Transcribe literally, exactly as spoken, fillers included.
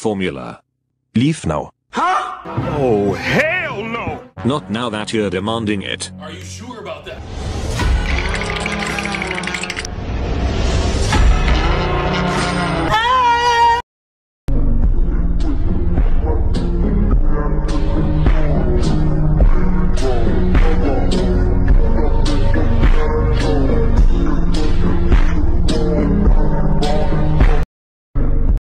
formula. Leave now. Huh? Oh, hell no! Not now that you're demanding it. Are you sure about that?